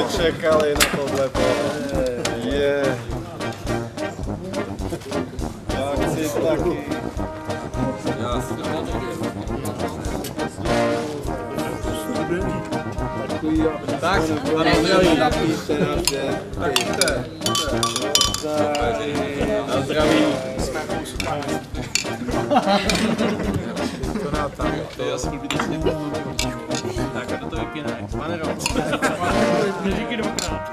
čekali na tohle. Je. Já chci taky. Tak, a zdraví. Napíšte na vše. Na zdraví. To nám tam. Já si blbý teď tak a to vypíne. Pane Rom. Neříky dvakrát.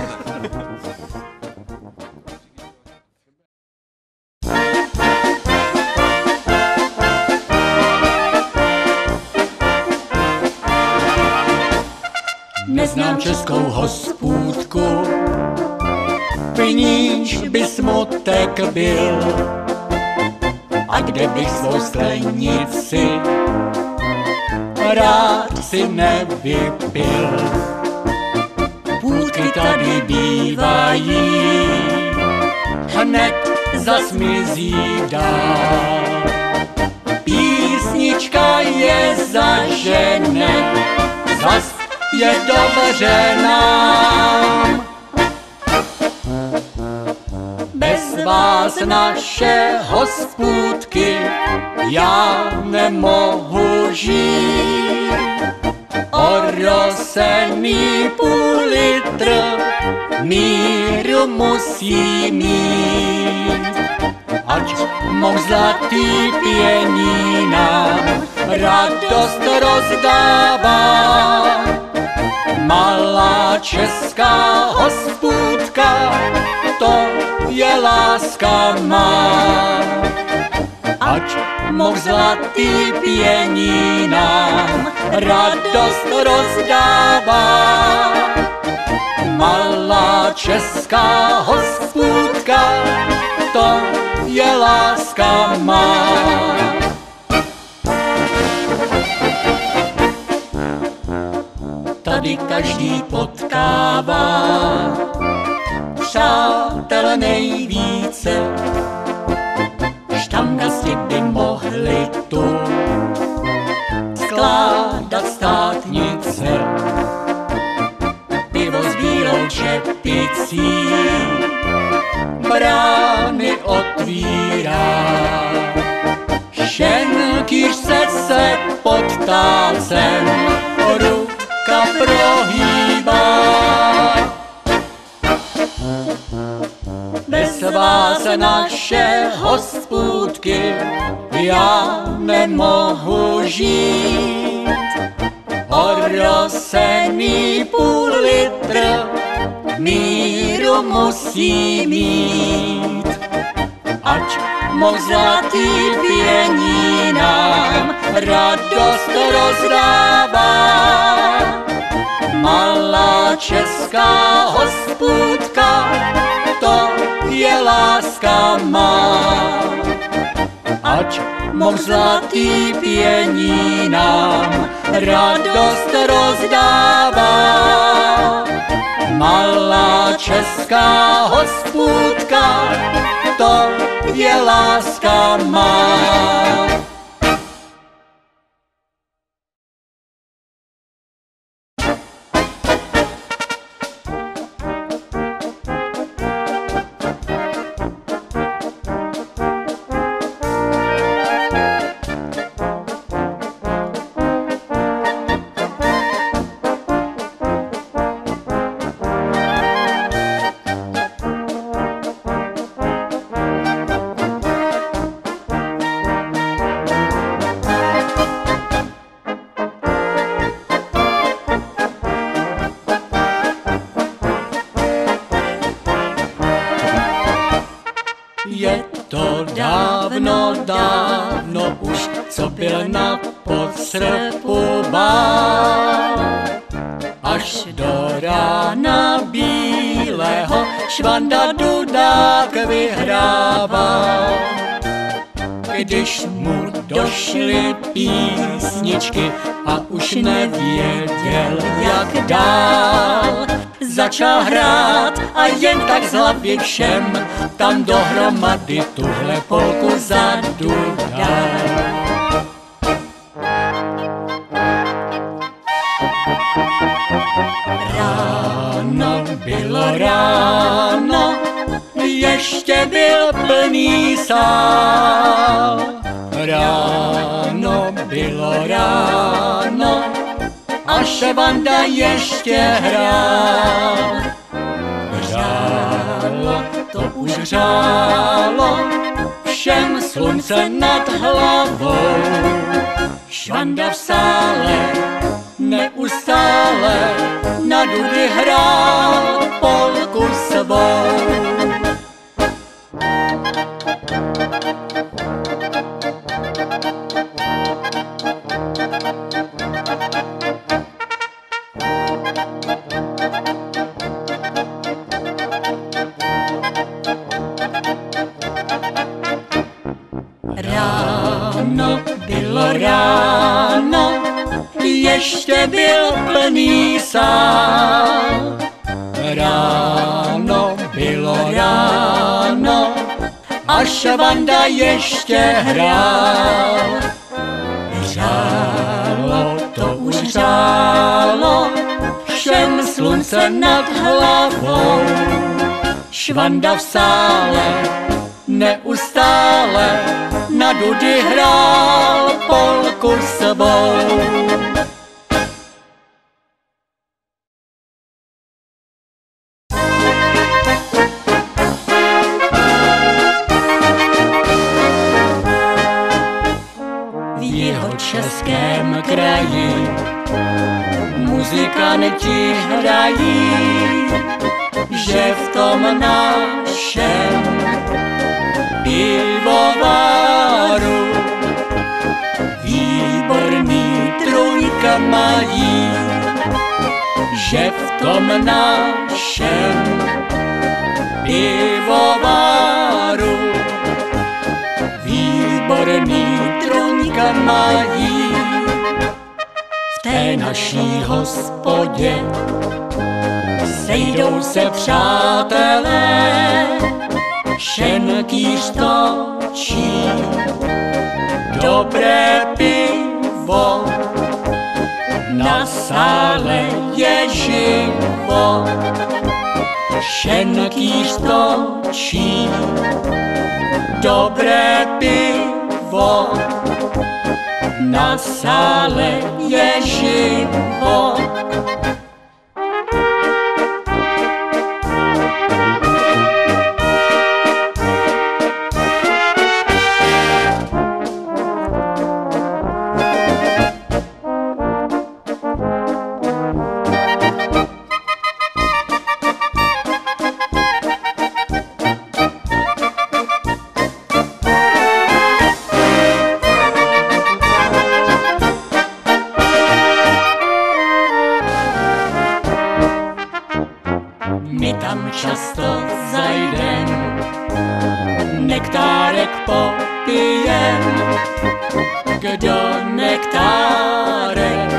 Neznám českou hospůdku, v níž by smutek byl. A kde bych svou sklenici rád si nevypil. Půdky tady bývají, hned zasmizí dál. Písnička je zažene, zas je dobře nám. Bez vás naše hospůdky já nemohu žít. Orosený půl litr míru musí mít. Ať moh zlatý pěnínám radost rozdává. Malá česká hospůdka, to je láska má. Ať moh zlatý pěnínám radost rozdává. Malá česká hospůdka, to je láska má. Tady každý potkává přátel nejvíce. Štangasti by mohli tu skládat státnice. Pivo s bílou čepicí brány otvírá. Šenkýř se pod tácem ruka prohýbá. Bez vás naše hospůdky já nemohu žít. Orosený půl litr míru musí mít. Ať moh zlatý pěnínám radost rozdává. Malá česká hospůdka, to je láska má. Ať moh zlatý pěnínám radost rozdává. Malá česká hospůdka, to je láska má. Je to dávno, dávno už, co byl na podsrpu bál. Až do rána bílého Švanda Dudák vyhrával. Když mu došly písničky a už nevěděl, jak dál, začal hrát a jen tak z hlavy všem tam dohromady tuhle polku zadudal. ještě byl plný sál. Ráno bylo ráno a Švanda ještě hrál. Hřálo, to už hřálo, všem slunce nad hlavou. Švanda v sále neustále na dudy hrál polku svou. Ráno bylo ráno, ještě byl plný sál. Ráno bylo ráno a Švanda ještě hrál. Hřálo, to už hřálo, všem slunce nad hlavou. Švanda v sále neustále na dudy hrál polku svou. V Jihočeském kraji muzikanti hrají, že v tom našem pivovaru výborný trojka mají, že v tom našem pivovaru výborný trojka mají. V té naší hospodě sejdou se přátelé, šenkýř točí dobré pivo, na sále je živo. Šenkýř točí dobré pivo, na sále je živo. My tam často zajdem, nektárek popijem. Kdo nektárek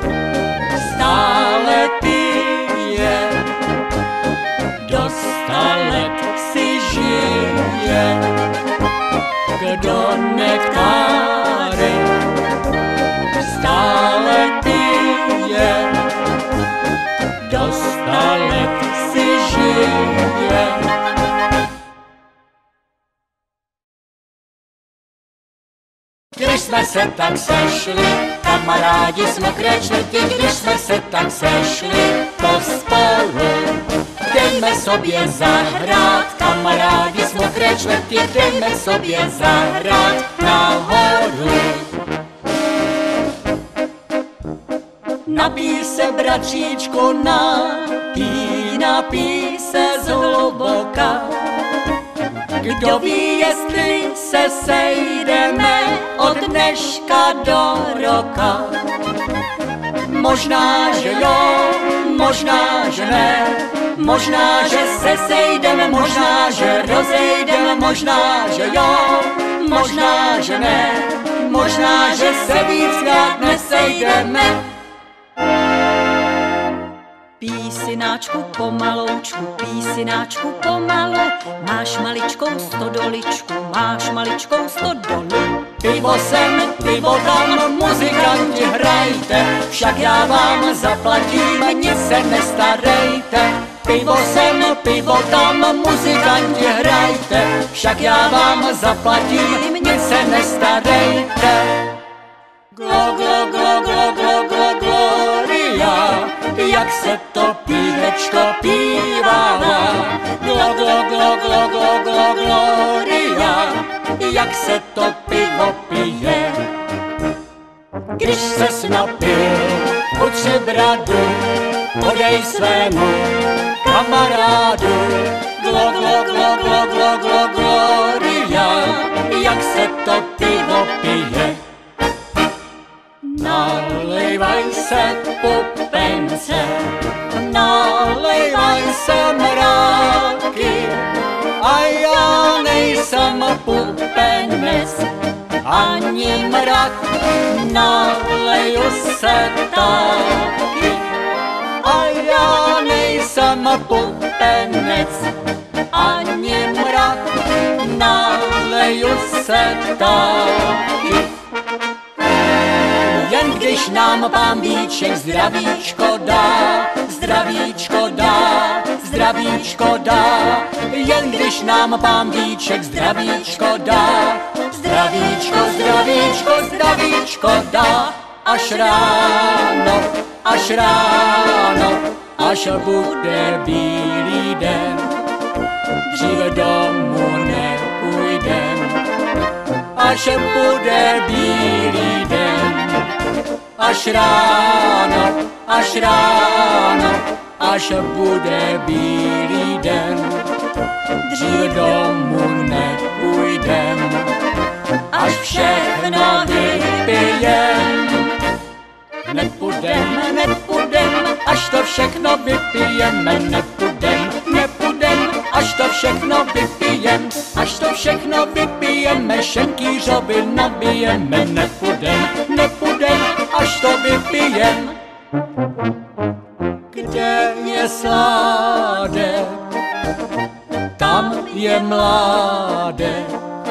stále pije, do 100 let si žije. Kdo nektárek stále pije, do 100 let si žije. Když jsme se tak sešli, kamarádi z Mokré čtvrti, když jsme se tak sešli pospolu, jdeme sobě zahrát, kamarádi z Mokré čtvrti, jdeme sobě zahrát nahoru. Napij se, bratříčku, napij se zhluboka. Kdo ví, jestli se sejdeme od dneška do roka. Možná, že jo, možná, že ne, možná, že se sejdeme, možná, že rozejdeme, možná, že jo, možná, že ne, možná, že se víckrát nesejdeme. Písináčku pomaloučku, písináčku pomalu, máš maličkou stodoličku, máš maličkou stodolu. Pivo sem, pivo tam, muzikanti hrajte, však já vám zaplatím, nic se nestarejte. pivo sem, pivo tam, muzikanti hrajte, však já vám zaplatím, nic se nestarejte. Glo, glo, glo, glo, glo, glo, gloria, jak se to pívečko pívává. Glo, glo, glo, glo, glo, glo, gloria, jak se to pivo pije. Když ses napil, utři bradu, podej svému kamarádu. Glo, glo, glo, glo, glo, glo, gloria, jak se to pivo pije. Nalejvaj se pupence, nalejvaj se mráky, a já nejsem pupenec ani mrak, naleju se taky. A já nejsem pupenec ani mrak, naleju se taky. Jen když nám pánbíček zdravíčko dá, zdravíčko dá, zdravíčko dá. Jen když nám pánbíček zdravíčko dá, zdravíčko, zdravíčko, zdravíčko dá. Až ráno, až ráno, až bude bílý den, dříve domů nepůjdem. Až bude bílý den, až ráno, až ráno, až bude bílý den, dříve domů nepůjdem. Až všechno vypijem, nepůjdem, nepůjdem, až to všechno vypijeme, nepůjdem, nepůjdem, až to všechno vypijem, až to všechno vypijeme, šenkýřovi nabijeme, nepůjdem, nepůjdem, až to vypijem. Kde je sládek, tam je mládek,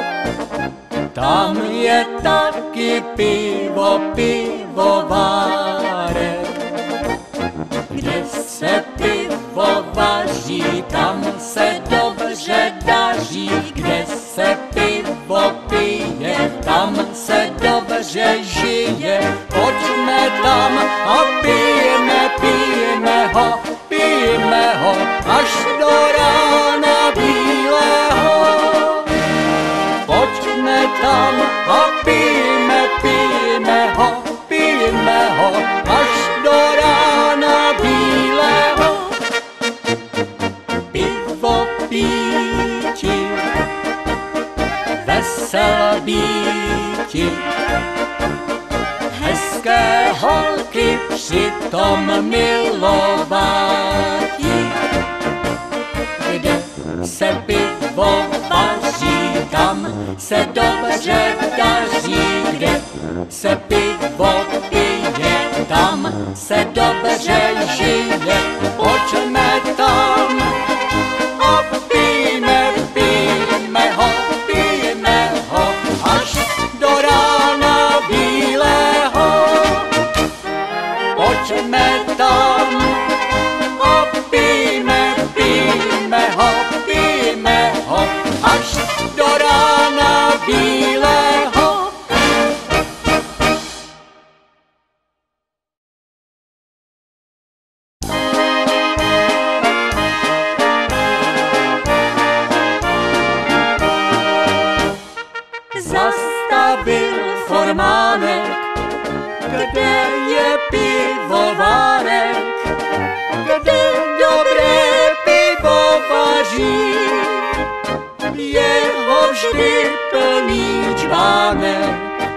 tam je taky pivo, pivovárek. Kde se pivo vaří, tam se dobře daří. Kde se pivo pije, tam se dobře žije. Pojďme tam a pijeme, pijeme ho, až do rána bílého. Pojďme tam a pijeme ho, až do rána bílého. Pivo píti, vesel býti, hezké holky přitom milováti. Kde se pivo vaří, tam se dobře daří. Kde se pivo pije, tam se dobře žije. Pojďme tam a pijme ho, až do rána bílého. Pojďme tam a pijme ho, až do rána bílého. Zastavil formánek, kde je pivovárek, kde dobré pivo vaří. Je ho vždy plný čvánek.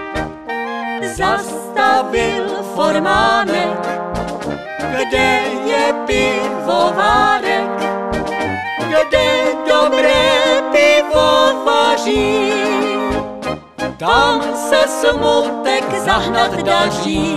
Zastavil formánek, kde je pivovárek, kde dobré pivo vaří. Tam se smutek zahnat daří.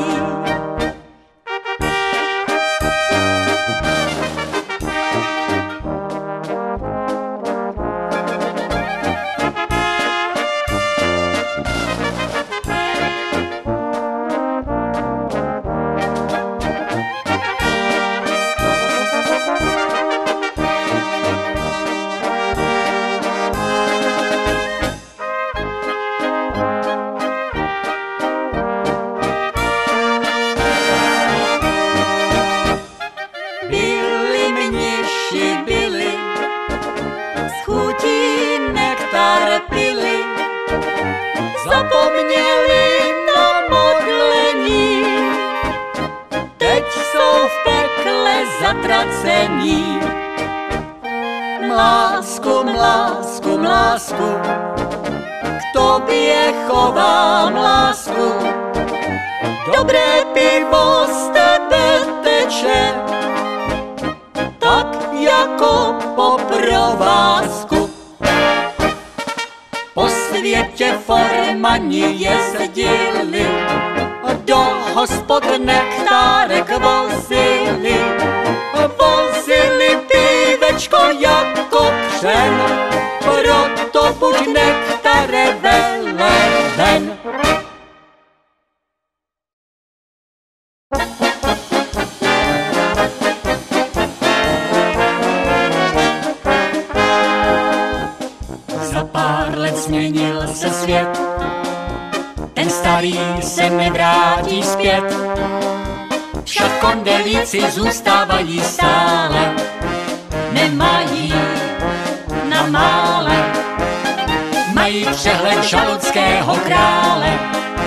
otázku, k tobě chovám lásku. Dobré pivo z tebe teče, tak jako po provázku. Po světě formani jezdili, do hospod nektárek vozili. Vozili pivečko jako křen, proto buď nektare veleven. Za pár let změnil se svět, ten starý se nevrátí zpět. Však kondelíci zůstávají stále, nemají na mále. Mají přehled žaludského krále,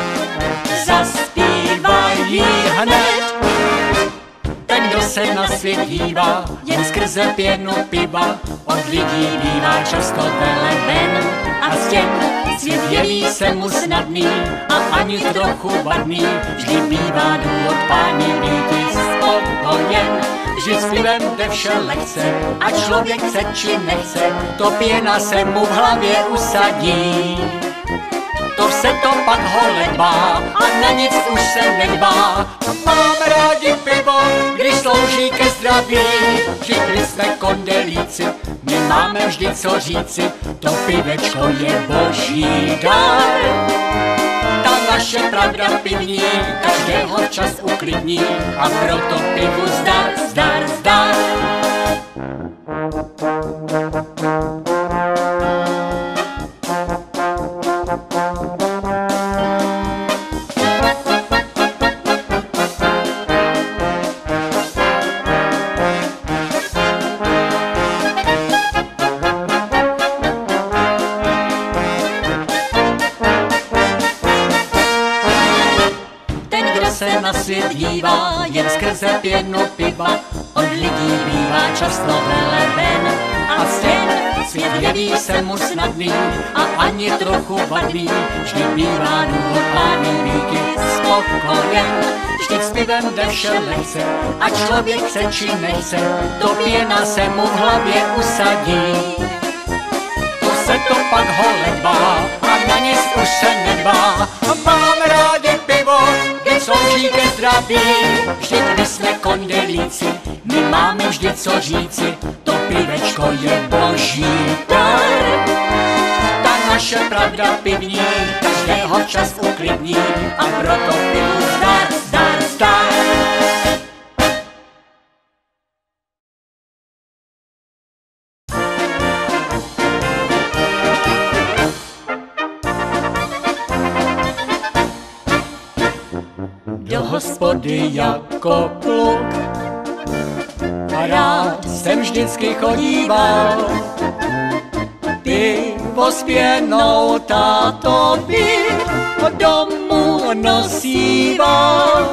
zaspívají hned. Ten, kdo se na svět dívá jen skrze pěnu piva, od lidí bývá často veleven. A stěn svět jeví se mu snadný a ani trochu vadný. Vždy bývá důvod páni býti spokojen. Vždy s pivem jde vše lehce, a člověk chce či nechce, to pěna se mu v hlavě usadí. To se to pak holedbá a na nic už se nedbá. Máme rádi pivo, když slouží ke zdraví. Všichni jsme kondelíci, my máme vždy co říci, to pivečko je boží dar. Ta naše pravda pivní každého včas uklidní a proto pivu zdar, zdar, zdar. Se na svět dívá jen skrze pěnu piva, od lidí bývá často veleven. A stěn svět jeví se mu snadný a ani trochu vadný. Vždy bývá důvod páni býti spokojen. Vždyť s pivem jde vše lehce, a člověk chce či nechce, to pěna se mu v hlavě usadí. To se to pak holedbá a na nic už se nedbá. Mám rádi pivo, jen slouží ke zdraví. Vždyť my jsme kondelíci, my máme vždy co říci, to pivečko je boží dar. Ta naše pravda pivní každého včas uklidní a proto pivu zdar, zdar, zdar. Do hospody jako kluk a rád jsem vždycky chodíval. Pivo s pěnou tátovi domů nosíval.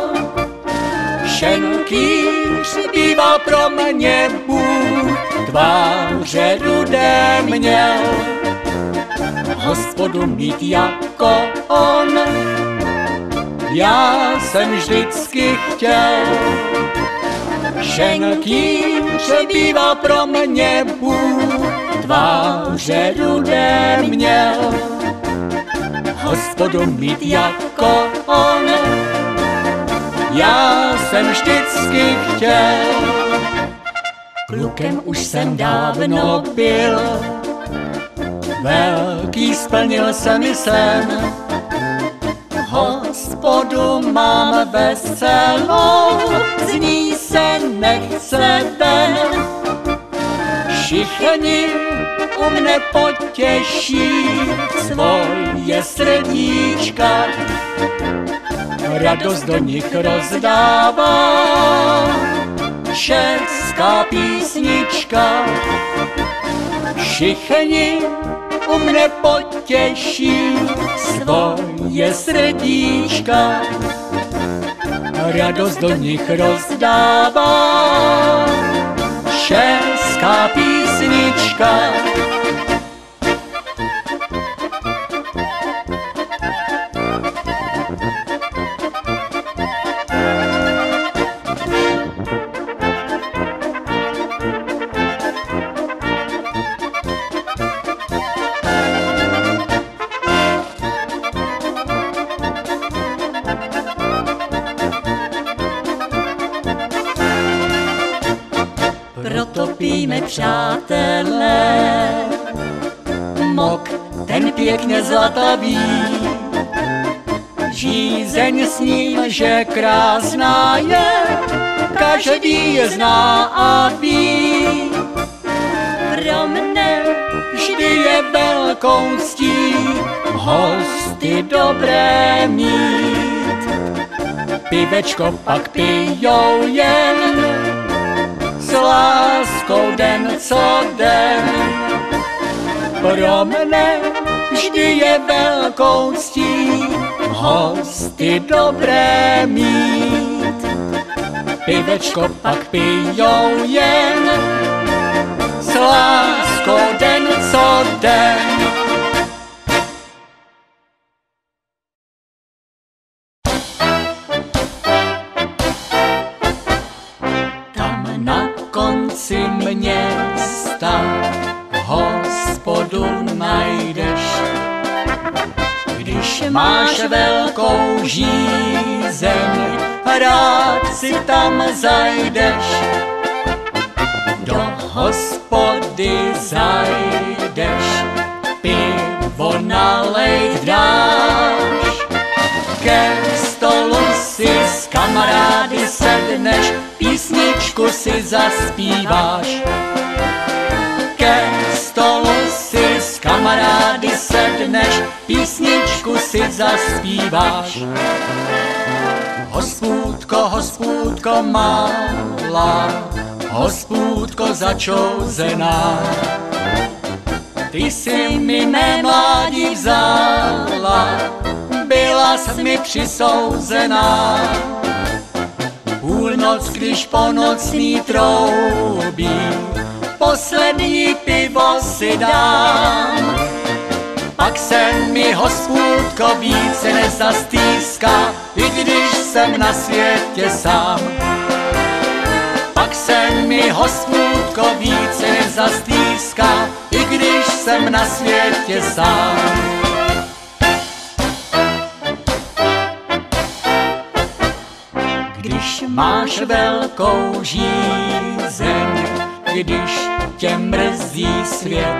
Šenkýř býval pro mě Bůh, tváře rudé měl. Hospodu mít jako on já jsem vždycky chtěl. Šenkýř býval pro mě Bůh, tváře rudé měl. Hospodu mít jako on já jsem vždycky chtěl. Klukem už jsem dávno byl, velký splnil se mi sen. Hospodu mám veselou, z ní se nechce ven. Všichni u mne potěší svoje srdíčka, radost do nich rozdává česká písnička. Všichni u mne potěší svoje srdíčka, radost do nich rozdává česká písnička. pijme, přátelé. Mok, ten pěkně zlatavý, žízeň s ním, že krásná je, každý je zná a ví. Pro mne vždy je velkou ctí hosty dobré mít. Pivečko pak pijou jen s láskou den co den. Pro mne vždy je velkou ctí hosty dobré mít. Pivečko pak pijou jen s láskou den co den. Tam na konci města hospodu najdeš, když máš velkou žízeň, rád si tam zajdeš. Do hospody zajdeš, pivo nalejt dáš, ke stolu si s kamarády sedneš, písničku si zaspíváš. Ke stolu si s kamarády sedneš, písničku si zaspíváš. Hospůdko, hospůdko malá, hospůdko začouzená, ty jsi mi mé mládí vzala, byla jsi mi přisouzená. Půlnoc, když po nocní troubí, poslední pivo si dám. Pak se mi hospůdko více nezastýská, i když jsem na světě sám. Pak se mi hospůdko více nezastýská, i když jsem na světě sám. Když máš velkou žízeň, když tě mrzí svět,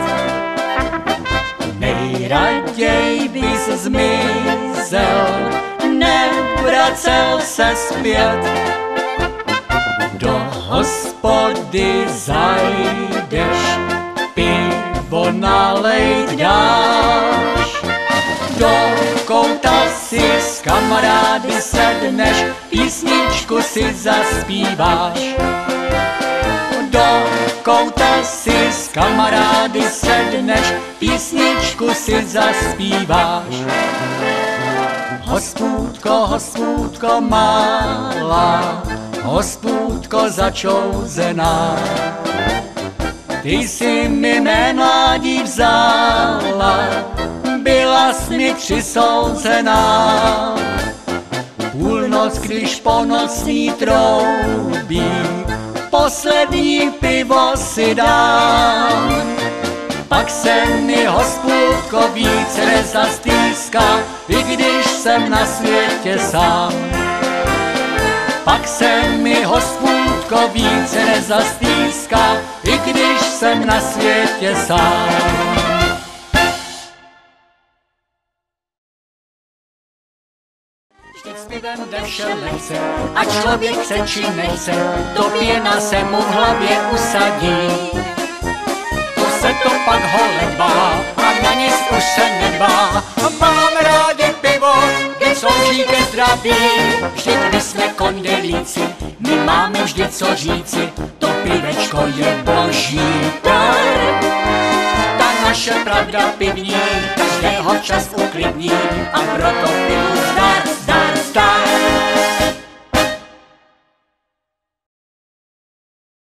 nejraději bys zmizel, nevracel se zpět. Do hospody zajdeš, pivo nalejt dáš, do kouta si s kamarády sedneš, písničku si zaspíváš. Do kouta si s kamarády sedneš, písničku si zaspíváš. Hospůdko, hospůdko malá, hospůdko začouzená, ty jsi mi mé mládí vzala, byla jsi mi přisouzená. Půlnoc, když po nocní troubí, poslední pivo si dám. Pak se mi hospůdko více nezastýská, i když jsem na světě sám. Pak se mi hospůdko více nezastýská, i když jsem na světě sám. Vždyť s pivem jde vše lehce, a člověk chce či nechce, to pěna se mu v hlavě usadí. To se to pak holedbá a na nic už se nedbá. Mám rádi pivo, jen slouží ke zdraví. Vždyť my jsme kondelíci, my máme vždy co říci, to pivečko je boží dar. Ta naše pravda pivní, každého včas uklidní, a proto pivu zdar.